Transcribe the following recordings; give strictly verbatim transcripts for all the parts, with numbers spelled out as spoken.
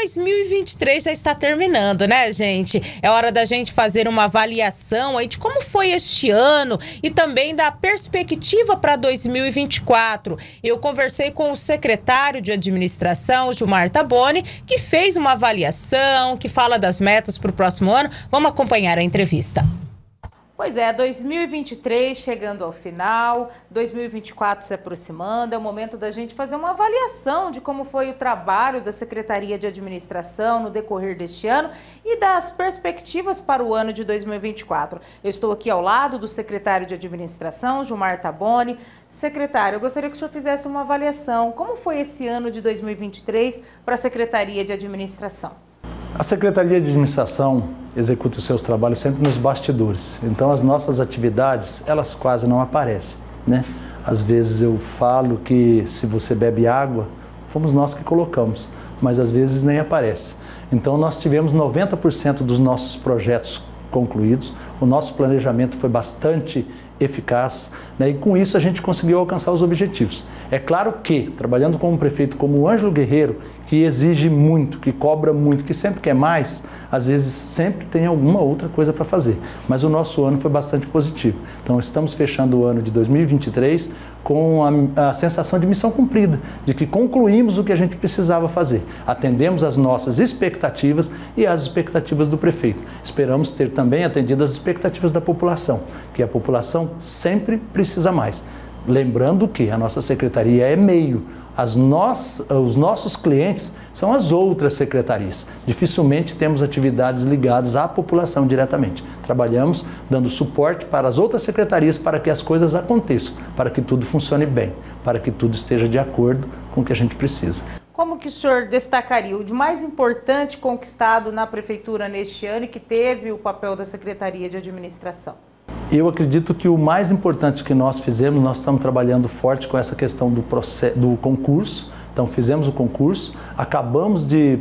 dois mil e vinte e três já está terminando, né, gente? É hora da gente fazer uma avaliação aí de como foi este ano e também da perspectiva para dois mil e vinte e quatro. Eu conversei com o secretário de administração, Gilmar Taboni, que fez uma avaliação, que fala das metas para o próximo ano. Vamos acompanhar a entrevista. Pois é, dois mil e vinte e três chegando ao final, dois mil e vinte e quatro se aproximando, é o momento da gente fazer uma avaliação de como foi o trabalho da Secretaria de Administração no decorrer deste ano e das perspectivas para o ano de dois mil e vinte e quatro. Eu estou aqui ao lado do secretário de Administração, Gilmar Taboni. Secretário, eu gostaria que o senhor fizesse uma avaliação. Como foi esse ano de dois mil e vinte e três para a Secretaria de Administração? A Secretaria de Administração executa os seus trabalhos sempre nos bastidores, então as nossas atividades, elas quase não aparecem, né? Às vezes eu falo que se você bebe água, fomos nós que colocamos, mas às vezes nem aparece. Então nós tivemos noventa por cento dos nossos projetos concluídos, o nosso planejamento foi bastante eficaz, né? E com isso a gente conseguiu alcançar os objetivos. É claro que, trabalhando com um prefeito como o Ângelo Guerreiro, que exige muito, que cobra muito, que sempre quer mais, às vezes sempre tem alguma outra coisa para fazer. Mas o nosso ano foi bastante positivo. Então estamos fechando o ano de dois mil e vinte e três com a, a sensação de missão cumprida, de que concluímos o que a gente precisava fazer. Atendemos as nossas expectativas e as expectativas do prefeito. Esperamos ter também atendido as expectativas da população, que a população sempre precisa mais. Lembrando que a nossa secretaria é meio, as nós, os nossos clientes são as outras secretarias. Dificilmente temos atividades ligadas à população diretamente. Trabalhamos dando suporte para as outras secretarias para que as coisas aconteçam, para que tudo funcione bem, para que tudo esteja de acordo com o que a gente precisa. Como que o senhor destacaria o de mais importante conquistado na Prefeitura neste ano e que teve o papel da Secretaria de Administração? Eu acredito que o mais importante que nós fizemos, nós estamos trabalhando forte com essa questão do, processo, do concurso. Então fizemos o concurso, acabamos de,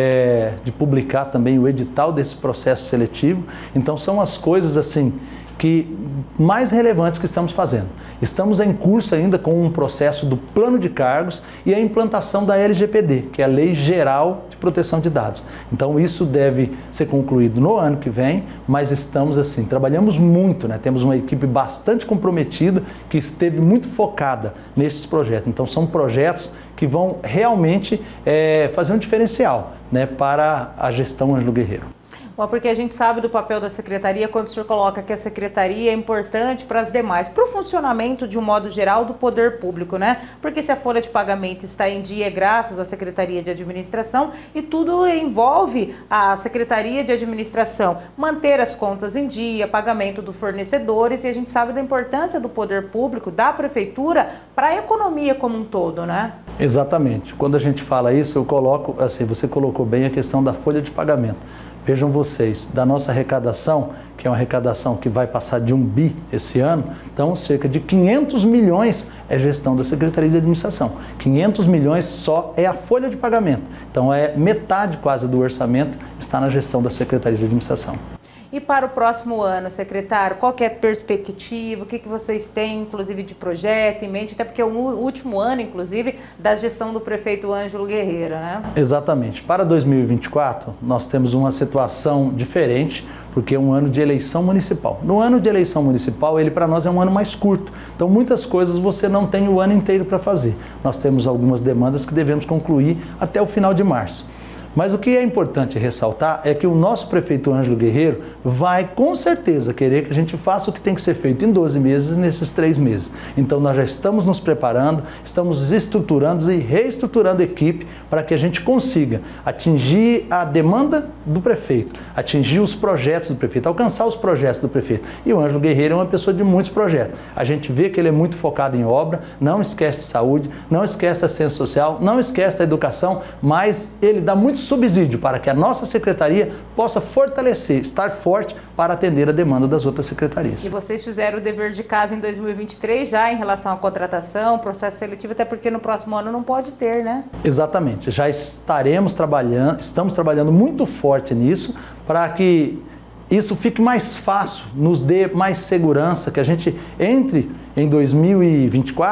é, de publicar também o edital desse processo seletivo. Então são as coisas assim que mais relevantes que estamos fazendo. Estamos em curso ainda com um processo do plano de cargos e a implantação da L G P D, que é a Lei Geral de Proteção de Dados. Então isso deve ser concluído no ano que vem, mas estamos assim, trabalhamos muito, né? Temos uma equipe bastante comprometida que esteve muito focada nesses projetos. Então são projetos que vão realmente é, fazer um diferencial, né, para a gestão Ângelo Guerreiro. Bom, porque a gente sabe do papel da secretaria quando o senhor coloca que a secretaria é importante para as demais, para o funcionamento de um modo geral do poder público, né? Porque se a folha de pagamento está em dia é graças à Secretaria de Administração e tudo envolve a Secretaria de Administração manter as contas em dia, pagamento dos fornecedores, e a gente sabe da importância do poder público, da prefeitura, para a economia como um todo, né? Exatamente. Quando a gente fala isso, eu coloco, assim, você colocou bem a questão da folha de pagamento. Vejam vocês, da nossa arrecadação, que é uma arrecadação que vai passar de um bi esse ano, então cerca de quinhentos milhões é gestão da Secretaria de Administração. quinhentos milhões só é a folha de pagamento. Então é metade quase do orçamento está na gestão da Secretaria de Administração. E para o próximo ano, secretário, qual que é a perspectiva? O que, que vocês têm, inclusive, de projeto em mente? Até porque é o último ano, inclusive, da gestão do prefeito Ângelo Guerreiro, né? Exatamente. Para dois mil e vinte e quatro, nós temos uma situação diferente, porque é um ano de eleição municipal. No ano de eleição municipal, ele para nós é um ano mais curto. Então, muitas coisas você não tem o ano inteiro para fazer. Nós temos algumas demandas que devemos concluir até o final de março. Mas o que é importante ressaltar é que o nosso prefeito Ângelo Guerreiro vai com certeza querer que a gente faça o que tem que ser feito em doze meses nesses três meses. Então nós já estamos nos preparando, estamos estruturando e reestruturando a equipe para que a gente consiga atingir a demanda do prefeito, atingir os projetos do prefeito, alcançar os projetos do prefeito. E o Ângelo Guerreiro é uma pessoa de muitos projetos. A gente vê que ele é muito focado em obra, não esquece de saúde, não esquece a ciência social, não esquece a educação, mas ele dá muito subsídio para que a nossa secretaria possa fortalecer, estar forte para atender a demanda das outras secretarias. E vocês fizeram o dever de casa em dois mil e vinte e três já em relação à contratação, processo seletivo, até porque no próximo ano não pode ter, né? Exatamente, já estaremos trabalhando, estamos trabalhando muito forte nisso para que isso fique mais fácil, nos dê mais segurança, que a gente entre em dois mil e vinte e quatro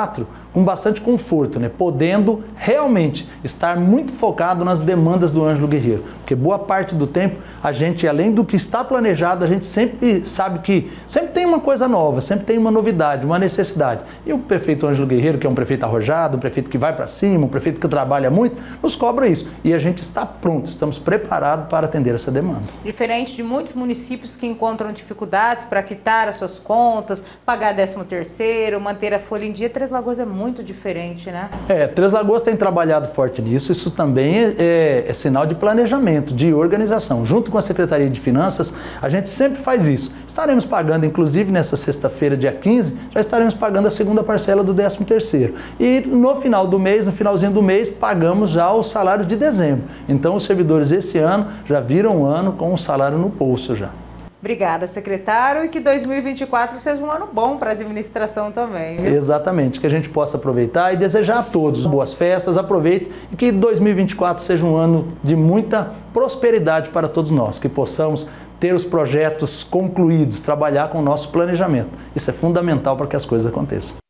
com bastante conforto, né? Podendo realmente estar muito focado nas demandas do Ângelo Guerreiro, porque boa parte do tempo a gente, além do que está planejado, a gente sempre sabe que sempre tem uma coisa nova, sempre tem uma novidade, uma necessidade. E o prefeito Ângelo Guerreiro, que é um prefeito arrojado, um prefeito que vai para cima, um prefeito que trabalha muito, nos cobra isso. E a gente está pronto, estamos preparados para atender essa demanda. Diferente de muitos municípios que encontram dificuldades para quitar as suas contas, pagar décimo terceiro, manter a folha em dia, Três Lagoas é muito diferente, né? É, Três Lagoas tem trabalhado forte nisso, isso também é, é, é sinal de planejamento, de organização. Junto com a Secretaria de Finanças, a gente sempre faz isso. Estaremos pagando, inclusive nessa sexta-feira, dia quinze, já estaremos pagando a segunda parcela do décimo terceiro. E no final do mês, no finalzinho do mês, pagamos já o salário de dezembro. Então os servidores esse ano já viram um ano com o salário no bolso já. Obrigada, secretário, e que dois mil e vinte e quatro seja um ano bom para a administração também, viu? Exatamente, que a gente possa aproveitar e desejar a todos boas festas, aproveite e que dois mil e vinte e quatro seja um ano de muita prosperidade para todos nós, que possamos ter os projetos concluídos, trabalhar com o nosso planejamento. Isso é fundamental para que as coisas aconteçam.